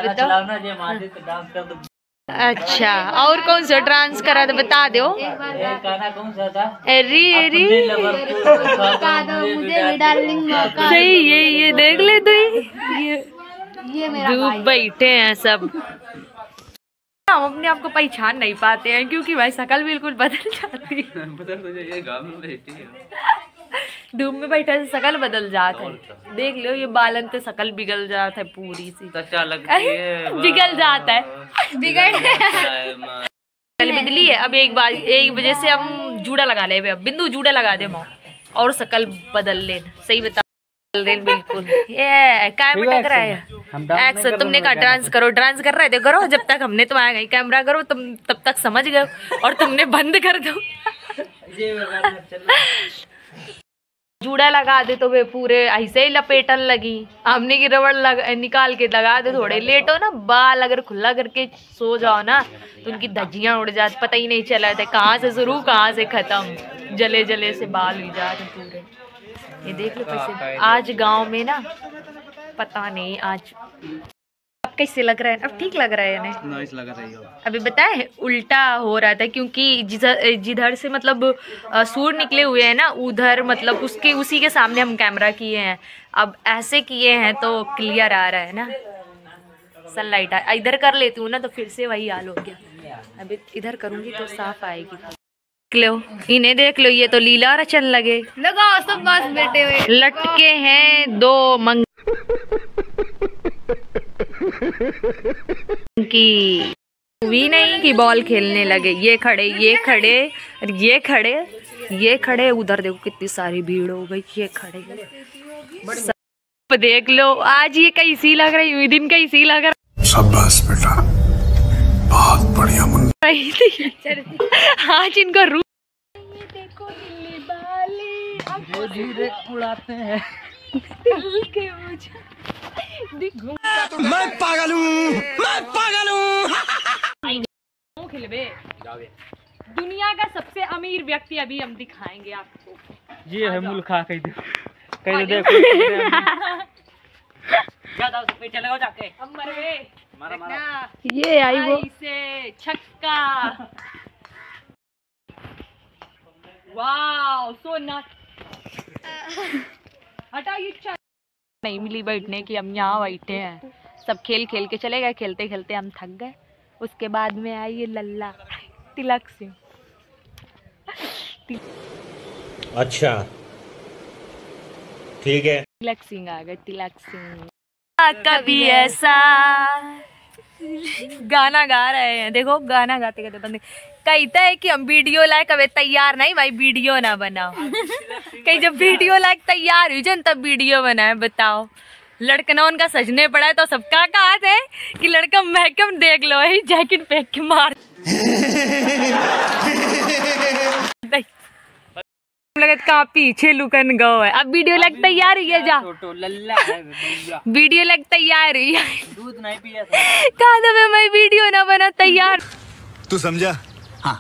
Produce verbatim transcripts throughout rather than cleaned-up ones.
बताओ। अच्छा, और कौन सा डांस करा था बता दो। कौन सा था? एरी एरी सही, ये ये देख ले तू, ये ये धूप बैठे हैं सब। हम अपने आप को पहचान नहीं पाते हैं क्योंकि भाई शकल बिल्कुल बदल जाती है। बदल तो ये गाँव में रहती है। धूप में बैठे से शकल बदल जाता है। देख लो ये बालन पे शकल बिगल जाता है पूरी सी। अच्छा लगती है। बिगल जाता है। बिगड़ कल बिजली है। अब एक बार एक वजह से हम जूड़ा लगा ले, अब बिंदु जूड़ा लगा दे माँ और शकल बदल ले। सही बता बिल्कुल। ये क्या मटक रहा है? एक्शन तुमने कहा डांस करो, डांस कर रहे थे करो। जब तक हमने तुम्हारा गई कैमरा करो तुम तब तक समझ गए और तुमने बंद कर दो। जूड़ा लगा दे तो वे पूरे ऐसे ही लपेटन लगी। हमने की रबड़ लग, निकाल के लगा दे। थोड़े लेटो ना, बाल अगर खुला करके सो जाओ ना तो उनकी धज्जियां उड़ जाती, पता ही नहीं चला था कहाँ से शुरू कहाँ से खत्म। जले जले से बाल हुई जाते पूरे। ये देख लो कैसे आज गांव में ना, पता नहीं आज अब कैसे लग रहा है। अब ठीक लग रहा है ना? नाइस लग रही हो। अभी बताए उल्टा हो रहा था क्योंकि जिधर जिधर से मतलब सूर निकले हुए हैं ना उधर मतलब उसके उसी के सामने हम कैमरा किए हैं। अब ऐसे किए हैं तो क्लियर आ रहा है ना, सनलाइट। इधर कर लेती हूँ ना तो फिर से वही हाल हो गया। अभी इधर करूँगी तो साफ आएगी। देख लो इन्हें, देख लो ये तो लीला रचन लगे। लगाओ सब बस बैठे हुए लटके हैं दो मंग की भी नहीं कि बॉल खेलने लगे। ये खड़े ये खड़े ये खड़े ये खड़े उधर देखो कितनी सारी भीड़ हो गई। ये खड़े सब देख लो। आज ये कैसी लग रही हुई दिन कैसी लग रहा। शाबाश बेटा, बहुत बढ़िया मुन्ना रही थी। आज इनको रूप देखो दिल्ली वाले धीरे उड़ाते हैं। मैं पागल हूँ, मैं पागल हूँ। दुनिया का सबसे अमीर व्यक्ति अभी हम दिखाएंगे आपको। ये है मुल्खा कहीं कहीं देखो। चले जाके हम मर गए। ये आई वो से छक्का। वाओ सो नट। हटा ये नहीं मिली बैठने की, हम यहाँ बैठे हैं। सब खेल खेल के चले गए, खेलते खेलते हम थक गए। उसके बाद में आई ये लल्ला तिलक सिंह। अच्छा ठीक है, तिलक सिंह आ गए। तिलक सिंह कभी ऐसा गाना गा रहे हैं। देखो गाना गाते गाते बंदे कहता है कि हम वीडियो लाइक अबे तैयार नहीं भाई, वीडियो ना बनाओ। कहीं जब वीडियो लाइक तैयार हुई जन तब वीडियो बनाए। बताओ लड़कना उनका सजने पड़ा है तो सबका कहा है कि लड़का महकम देख लो है जैकेट फेंक के मार। कहाँ पीछे लुकन गो है। अब वीडियो लाइक तैयार हुई है जा वीडियो लाइक तैयार हुई है। दूध नहीं पिया था कहा था मैं वीडियो ना बना तैयार। तू समझा? हाँ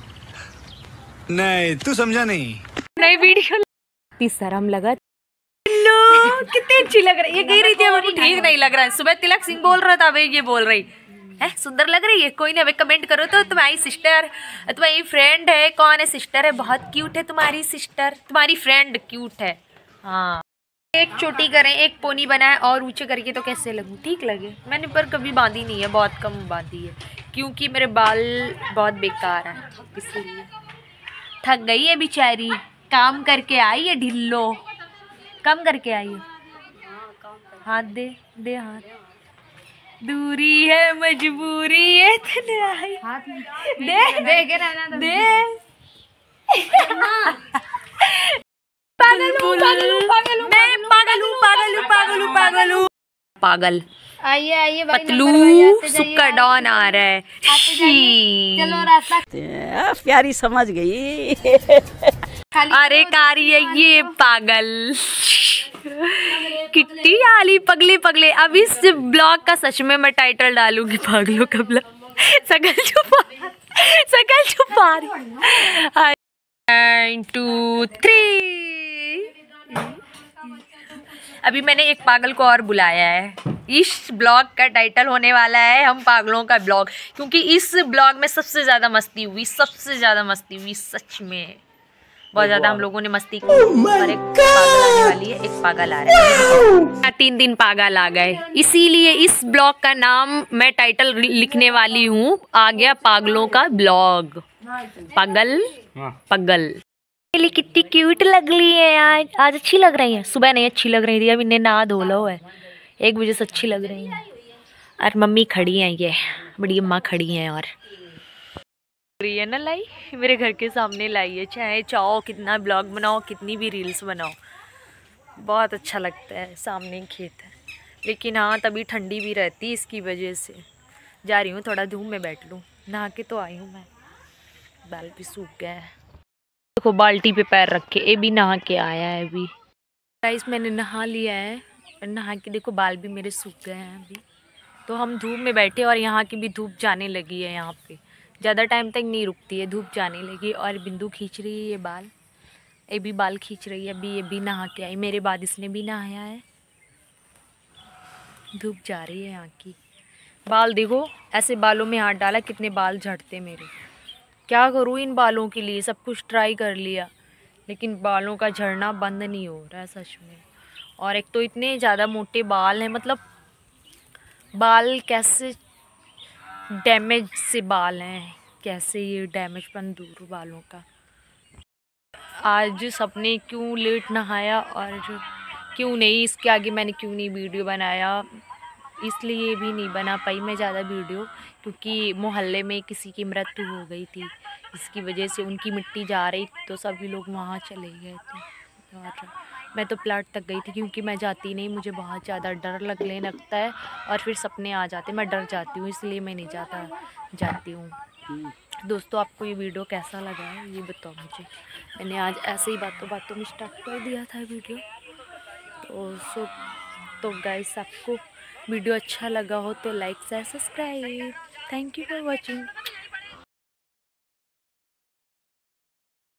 नहीं तू समझा नहीं। नहीं वीडियो शर्म लगा। लो कितनी अच्छी लग रही है। ये कह रही थी मुझे ठीक नहीं लग रहा है। सुबह तिलक सिंह बोल रहा था, अबे ये बोल रही है सुंदर लग रही है। कोई नहीं, अबे कमेंट करो तो तुम्हारी सिस्टर तुम्हारी फ्रेंड है। कौन है सिस्टर है? बहुत क्यूट है तुम्हारी सिस्टर, तुम्हारी फ्रेंड क्यूट है। हाँ एक छोटी करें एक पोनी बनाए और ऊंचे करके तो कैसे लगूं? ठीक लगे। मैंने पर कभी बांधी नहीं है, बहुत कम बांधी है क्योंकि मेरे बाल बहुत बेकार है इसलिए। थक गई है बेचारी, काम करके आई है ढिल्लो। कम करके आई है। हाथ दे दे हाथ। दूरी है मजबूरी है तन्हाई। दे दे के रहना दे। पागल हूँ पागल हूँ पागल हूँ मैं पागल हूँ पागल हूँ पागल हूँ पागल हूँ पागल। आइए आइए पतलू सुक्का डॉन आ रहा है। चलो रास्ता प्यारी समझ गई। अरे कारी है ये पागल। कितनी आली पगले पगले। अब इस ब्लॉग का सच में मैं टाइटल डालूंगी पागलों का ब्लॉग। सकल छुपा सकल छुपा रही। One two three. अभी मैंने एक पागल को और बुलाया है। इस ब्लॉग का टाइटल होने वाला है हम पागलों का ब्लॉग, क्योंकि इस ब्लॉग में सबसे ज़्यादा मस्ती हुई, सबसे ज़्यादा मस्ती हुई सच में। बहुत ज़्यादा हम लोगों ने मस्ती की। और एक पागल आने वाली है, एक पागल आ रहा है। तीन दिन पागल आ गए, इसीलिए इस ब्लॉग का नाम मैं टाइटल लिखने वाली हूँ, आ गया पागलों का ब्लॉग। पागल पागल कितनी क्यूट लग रही है यार, आज अच्छी लग रही है। सुबह नहीं अच्छी लग रही थी, अब इन्हें नहा धो लो है, एक बजे से अच्छी लग रही है। और मम्मी खड़ी हैं, ये बड़ी अम्मा खड़ी हैं और रही है ना, लाई मेरे घर के सामने लाई है। चाहे चाहो कितना ब्लॉग बनाओ, कितनी भी रील्स बनाओ, बहुत अच्छा लगता है। सामने खेत है, लेकिन हाँ तभी ठंडी भी रहती है, इसकी वजह से जा रही हूँ थोड़ा धूप में बैठ लूँ। नहा के तो आई हूँ मैं, बाल भी सूख गया है। देखो बाल्टी पे पैर रखे, ये भी नहा के आया है अभी। गाइस मैंने नहा लिया है, नहा के देखो बाल भी मेरे सूख गए हैं अभी। तो हम धूप में बैठे और यहाँ की भी धूप जाने लगी है, यहाँ पे ज़्यादा टाइम तक नहीं रुकती है, धूप जाने लगी। और बिंदु खींच रही है ये बाल, ये भी बाल खींच रही है अभी। ये भी नहा के आई, मेरे बाद इसने भी नहाया है। धूप जा रही है यहाँ की। बाल देखो, ऐसे बालों में हाथ डाला कितने बाल झड़ते मेरे। क्या करूँ इन बालों के लिए, सब कुछ ट्राई कर लिया, लेकिन बालों का झड़ना बंद नहीं हो रहा है सच में। और एक तो इतने ज़्यादा मोटे बाल हैं, मतलब बाल कैसे डैमेज से बाल हैं, कैसे ये डैमेजपन दूर बालों का। आज सबने क्यों लेट नहाया और क्यों नहीं, इसके आगे मैंने क्यों नहीं वीडियो बनाया, इसलिए भी नहीं बना पाई मैं ज़्यादा वीडियो, क्योंकि मोहल्ले में किसी की मृत्यु हो गई थी, इसकी वजह से उनकी मिट्टी जा रही तो सभी लोग वहाँ चले गए थे। और मैं तो प्लाट तक गई थी, क्योंकि मैं जाती नहीं, मुझे बहुत ज़्यादा डर लगने लगता है और फिर सपने आ जाते, मैं डर जाती हूँ, इसलिए मैं नहीं जाता जाती हूँ। दोस्तों आपको ये वीडियो कैसा लगा है ये बताओ मुझे। मैंने आज ऐसे ही बातों बातों में स्टार्ट कर दिया था वीडियो। तो सो तो गाइस आपको वीडियो अच्छा लगा हो तो like share subscribe. Thank you for watching.